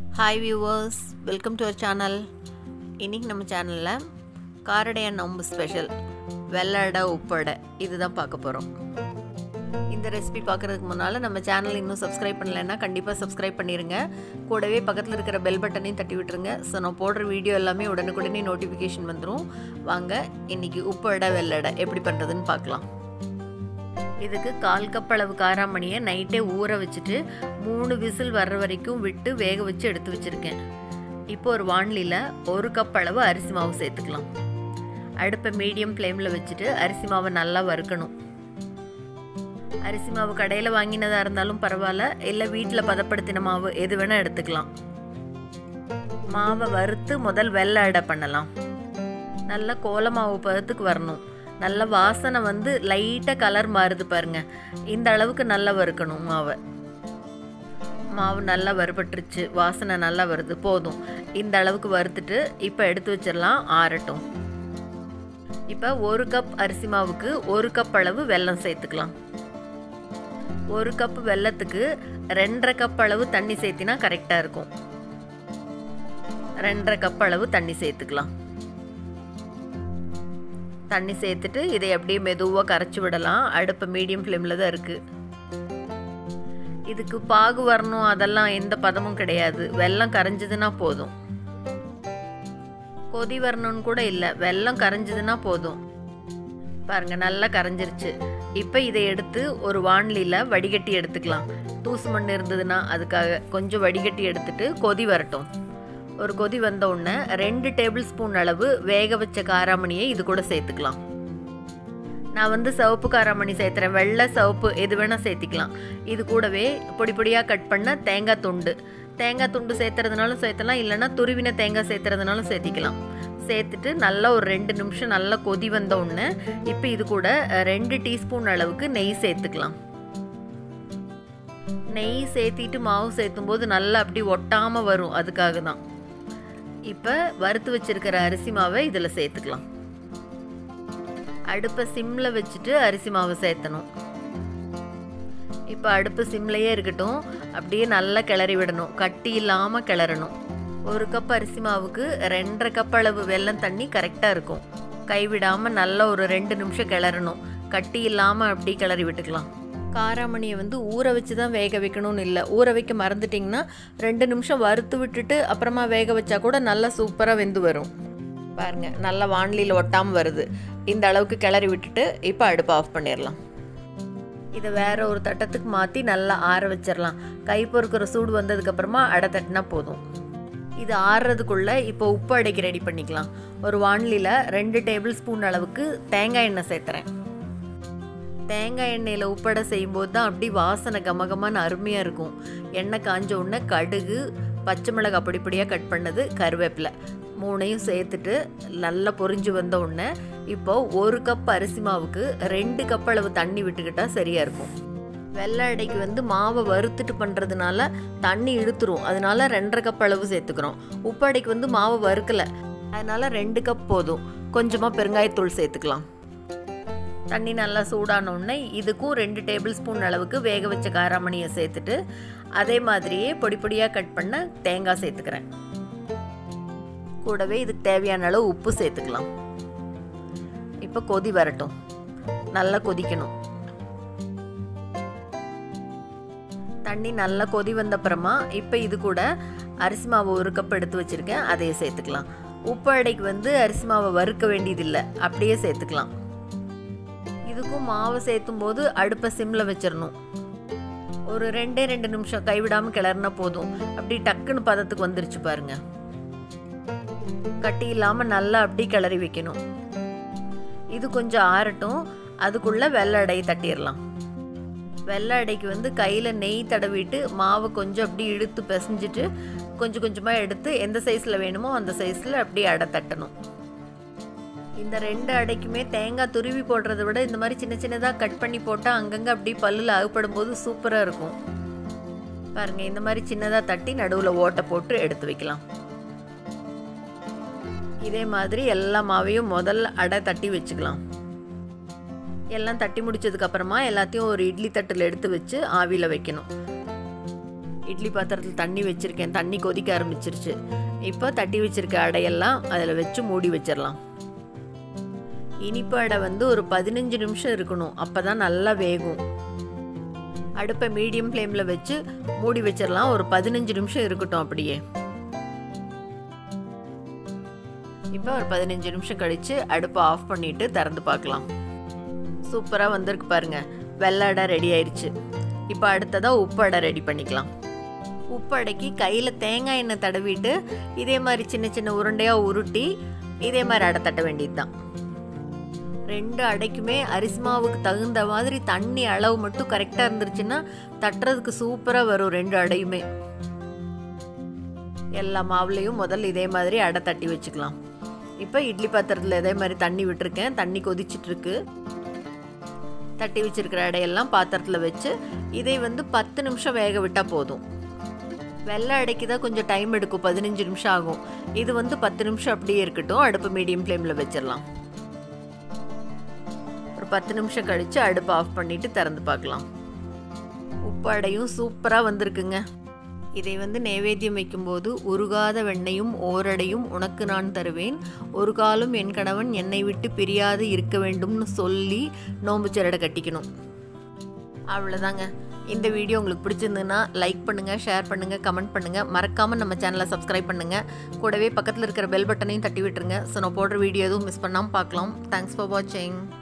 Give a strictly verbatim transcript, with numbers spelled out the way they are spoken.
Hi viewers, welcome to our channel. இன்னைக்கு நம்ம சேனல்ல காரடைய நோம்பு ஸ்பெஷல் வெள்ளடை உப்படை இதுதான் பார்க்க போறோம். இந்த ரெசிபி பார்க்கிறதுக்கு முன்னால நம்ம சேனல் இன்னும் சப்ஸ்கிரைப் பண்ணலன்னா கண்டிப்பா சப்ஸ்கிரைப் பண்ணிருங்க. கூடவே பக்கத்துல இருக்கிற பெல் பட்டனையும் தட்டி விட்டுருங்க. சோ நான் போடுற வீடியோ எல்லாமே உடனுக்குடனே நோட்டிஃபிகேஷன் வந்துரும். வாங்க இன்னைக்கு உப்படை வெள்ளடை எப்படி பண்றதுன்னு பார்க்கலாம். இதுக்கு கால் கப் அளவு காராமணியை நைட்டே ஊற வச்சுட்டு மூணு விசில் வர்ற வரைக்கும் விட்டு வேக வச்சு எடுத்து வச்சுருக்கேன். இப்போ ஒரு வாணலியில் ஒரு கப் அளவு அரிசி மாவு சேர்த்துக்கலாம். அடுப்பை மீடியம் ஃப்ளேமில் வச்சுட்டு அரிசி மாவை நல்லா வறுக்கணும். அரிசி மாவு கடையில் வாங்கினதாக இருந்தாலும் பரவாயில்ல, இல்லை வீட்டில் பதப்படுத்தின மாவு எது வேணால் எடுத்துக்கலாம். மாவை வறுத்து முதல் வெள்ளை அடை பண்ணலாம். நல்லா கோல மாவு பதத்துக்கு வரணும். நல்ல வாசனை வந்து லைட்டாக கலர் மாறுது பாருங்க, இந்த அளவுக்கு நல்லா வறுக்கணும் மாவை. மாவு நல்லா வறுபட்டுருச்சு, வாசனை நல்லா வருது, போதும். இந்த அளவுக்கு வறுத்துட்டு இப்போ எடுத்து வச்சிடலாம், ஆறட்டும். இப்போ ஒரு கப் அரிசி மாவுக்கு ஒரு கப் அளவு வெல்லம் சேர்த்துக்கலாம். ஒரு கப் வெல்லத்துக்கு ரெண்டரை கப் அளவு தண்ணி சேர்த்தினா கரெக்டாக இருக்கும். ரெண்டரை கப் அளவு தண்ணி சேர்த்துக்கலாம். தண்ணி சேர்த்துட்டு இதை அப்படியே மெதுவாக கரைச்சி விடலாம். அடுப்பு மீடியம் ஃப்ளேமில் தான் இருக்குது. இதுக்கு பாகு வரணும் அதெல்லாம் எந்த பதமும் கிடையாது. வெல்லம் கரைஞ்சதுன்னா போதும். கொதி வரணும்னு கூட இல்லை, வெல்லம் கரைஞ்சதுன்னா போதும். பாருங்க நல்லா கரைஞ்சிருச்சு. இப்போ இதை எடுத்து ஒரு வாணலியில் வடிகட்டி எடுத்துக்கலாம். தூசு மண் இருந்ததுன்னா அதுக்காக கொஞ்சம் வடிகட்டி எடுத்துட்டு கொதி வரட்டும். ஒரு கொதி வந்த உடனே ரெண்டு டேபிள் ஸ்பூன் அளவு வேக வச்ச காராமணியை இது கூட சேர்த்துக்கலாம். நான் வந்து சிவப்பு காராமணி சேர்த்துறேன், வெள்ளை சிவப்பு எது வேணால் சேர்த்திக்கலாம். இது கூடவே பொடி பொடியாக கட் பண்ண தேங்காய் துண்டு, தேங்காய் துண்டு சேர்த்துறதுனாலும் சேர்த்தலாம், இல்லைன்னா துருவின தேங்காய் சேர்த்துறதுனாலும் சேர்த்திக்கலாம். சேர்த்துட்டு நல்லா ஒரு ரெண்டு நிமிஷம் நல்லா கொதி வந்த உடனே இப்போ இது கூட ரெண்டு டீஸ்பூன் அளவுக்கு நெய் சேர்த்துக்கலாம். நெய் சேர்த்திட்டு மாவு சேர்த்தும் போது நல்லா அப்படி ஒட்டாமல் வரும், அதுக்காக தான். இப்போ வறுத்து வச்சிருக்கிற அரிசி மாவை இதில் சேர்த்துக்கலாம். அடுப்பை சிம்மில் வச்சுட்டு அரிசி மாவை சேர்த்தணும். இப்போ அடுப்பு சிம்லையே இருக்கட்டும், அப்படியே நல்லா கிளறி விடணும், கட்டி இல்லாமல் கிளறணும். ஒரு கப் அரிசி மாவுக்கு ரெண்டரை கப் அளவு வெல்லம் தண்ணி கரெக்டாக இருக்கும். கைவிடாமல் நல்லா ஒரு ரெண்டு நிமிஷம் கிளறணும், கட்டி இல்லாமல் அப்படி கிளறி விட்டுக்கலாம். காராமணியை வந்து ஊற வச்சு தான் வேக வைக்கணும்னு இல்லை, ஊற வைக்க மறந்துட்டிங்கன்னா ரெண்டு நிமிஷம் வறுத்து விட்டுட்டு அப்புறமா வேக வச்சா கூட நல்லா சூப்பராக வெந்து வரும். பாருங்கள் நல்லா வாணலியில் ஒட்டாமல் வருது. இந்த அளவுக்கு கிளறி விட்டுட்டு இப்போ அடுப்பு ஆஃப் பண்ணிடலாம். இதை வேற ஒரு தட்டத்துக்கு மாற்றி நல்லா ஆற வச்சிடலாம். கை பொறுக்கிற சூடு வந்ததுக்கப்புறமா அடை தட்டினா போதும். இது ஆறுறதுக்குள்ளே இப்போ உப்பு அடைக்கு ரெடி பண்ணிக்கலாம். ஒரு வாணலியில் ரெண்டு டேபிள் ஸ்பூன் அளவுக்கு தேங்காய் எண்ணெய் சேர்த்துறேன். தேங்காய் எண்ணெயில் உப்படை செய்யும்போது தான் அப்படி வாசனை கமகமான அருமையாக இருக்கும். எண்ணெய் காஞ்ச உடனே கடுகு, பச்சை மிளகாய் பொடிப்படியாக கட் பண்ணது, கருவேப்பிலை மூணையும் சேர்த்துட்டு நல்லா பொரிஞ்சு வந்த உடனே இப்போ ஒரு கப் அரிசி மாவுக்கு ரெண்டு கப் அளவு தண்ணி விட்டுக்கிட்டா சரியாக இருக்கும். வெள்ளை அடைக்கு வந்து மாவை வறுத்துட்டு பண்ணுறதுனால தண்ணி இழுத்துரும், அதனால ரெண்டரை கப் அளவு சேர்த்துக்கிறோம். உப்பு அடைக்கு வந்து மாவை வறுக்கலை, அதனால ரெண்டு கப் போதும். கொஞ்சமாக பெருங்காயத்தூள் சேர்த்துக்கலாம். தண்ணி நல்லா சூடான உடனே இதுக்கும் ரெண்டு டேபிள் ஸ்பூன் அளவுக்கு வேக வச்ச காராமணியை சேர்த்துட்டு அதே மாதிரியே பொடி பொடியாக கட் பண்ண தேங்காய் சேர்த்துக்கிறேன். கூடவே இதுக்கு தேவையான அளவு உப்பு சேர்த்துக்கலாம். இப்போ கொதி வரட்டும், நல்லா கொதிக்கணும். தண்ணி நல்லா கொதி வந்த அப்புறமா இப்போ இது கூட அரிசி மாவு ஒரு கப் எடுத்து வச்சுருக்கேன், அதையே சேர்த்துக்கலாம். உப்பு அடைக்கு வந்து அரிசி மாவை வறுக்க வேண்டியதில்லை, அப்படியே சேர்த்துக்கலாம். இதுக்கும் மாவு சேர்த்தும் போது அடுப்பை சிம்மில் வச்சிடணும். ஒரு ரெண்டே ரெண்டு நிமிஷம் கைவிடாமல் கிளறினா போதும். அப்படி டக்குன்னு பதத்துக்கு வந்துருச்சு பாருங்க. கட்டி இல்லாமல் நல்லா அப்படி கிளறி வைக்கணும். இது கொஞ்சம் ஆறட்டும், அதுக்குள்ளே வெள்ளை அடையை தட்டிடலாம். வெள்ளை அடைக்கு வந்து கையில் நெய் தடவிட்டு மாவை கொஞ்சம் அப்படி இழுத்து பிசைஞ்சிட்டு கொஞ்சம் கொஞ்சமாக எடுத்து எந்த சைஸில் வேணுமோ அந்த சைஸில் அப்படி அடை தட்டணும். இந்த ரெண்டு அடைக்குமே தேங்காய் துருவி போடுறத விட இந்த மாதிரி சின்ன சின்னதாக கட் பண்ணி போட்டால் அங்கங்கே அப்படி பல்லில் அகப்படும் போது சூப்பராக இருக்கும். பாருங்கள் இந்த மாதிரி சின்னதாக தட்டி நடுவில் ஓட்டை போட்டு எடுத்து வைக்கலாம். இதே மாதிரி எல்லா மாவையும் முதல்ல அடை தட்டி வச்சுக்கலாம். எல்லாம் தட்டி முடிச்சதுக்கப்புறமா எல்லாத்தையும் ஒரு இட்லி தட்டில் எடுத்து வச்சு ஆவியில் வைக்கணும். இட்லி பாத்திரத்தில் தண்ணி வச்சுருக்கேன். தண்ணி கொதிக்க ஆரம்பிச்சிருச்சு. இப்போ தட்டி வச்சுருக்க அடையெல்லாம் அதில் வச்சு மூடி வச்சிடலாம். இனிப்பு அடை வந்து ஒரு பதினஞ்சு நிமிஷம் இருக்கணும், அப்போ தான் நல்லா வேகும். அடுப்பை மீடியம் ஃப்ளேமில் வச்சு மூடி வச்சிடலாம். ஒரு பதினஞ்சு நிமிஷம் இருக்கட்டும் அப்படியே. இப்போ ஒரு பதினஞ்சு நிமிஷம் கழித்து அடுப்பை ஆஃப் பண்ணிவிட்டு திறந்து பார்க்கலாம். சூப்பராக வந்திருக்கு பாருங்கள். வெள்ளை அடை ரெடி ஆயிடுச்சு. இப்போ அடுத்ததாக உப்பு அடை ரெடி பண்ணிக்கலாம். உப்பு அடைக்கு கையில் தேங்காய் எண்ணெய் தடவிட்டு இதே மாதிரி சின்ன சின்ன உருண்டையாக உருட்டி இதே மாதிரி அடை தட்ட வேண்டியது தான். ரெண்டு அடைக்குமே அரிசி மாவுக்கு தகுந்த மாதிரி தண்ணி அளவு மட்டும் கரெக்டாக இருந்துருச்சுன்னா தட்டுறதுக்கு சூப்பராக வரும். ரெண்டு அடையுமே எல்லா மாவுலையும் முதல்ல இதே மாதிரி அடை தட்டி வச்சுக்கலாம். இப்போ இட்லி பாத்திரத்தில் இதே மாதிரி தண்ணி விட்டுருக்கேன். தண்ணி கொதிச்சிட்ருக்கு. தட்டி வச்சிருக்கிற அடையெல்லாம் பாத்திரத்தில் வச்சு இதை வந்து பத்து நிமிஷம் வேக விட்டால் போதும். வெள்ளை அடைக்கு தான் கொஞ்சம் டைம் எடுக்கும், பதினஞ்சு நிமிஷம் ஆகும். இது வந்து பத்து நிமிஷம் அப்படியே இருக்கட்டும். அடுப்பு மீடியம் ஃப்ளேமில் வச்சிடலாம். ஒரு பத்து நிமிஷம் கழித்து அடுப்பு ஆஃப் பண்ணிவிட்டு திறந்து பார்க்கலாம். உப்பு அடையும் சூப்பராக வந்திருக்குங்க. இதை வந்து நைவேத்தியம் வைக்கும்போது உருகாத வெண்ணையும் ஓரடையும் உனக்கு நான் தருவேன், ஒரு காலம் என் கணவன் என்னை விட்டு பிரியாது இருக்க வேண்டும்னு சொல்லி நோம்பு சரடை கட்டிக்கணும். அவ்வளோதாங்க. இந்த வீடியோ உங்களுக்கு பிடிச்சிருந்ததுன்னா லைக் பண்ணுங்கள், ஷேர் பண்ணுங்கள், கமெண்ட் பண்ணுங்கள். மறக்காமல் நம்ம சேனலை சப்ஸ்கிரைப் பண்ணுங்கள். கூடவே பக்கத்தில் இருக்கிற பெல் பட்டனையும் தட்டி விட்டுருங்க. ஸோ நான் போடுற வீடியோ எதுவும் மிஸ் பண்ணாமல் பார்க்கலாம். தேங்க்ஸ் ஃபார் வாட்சிங்.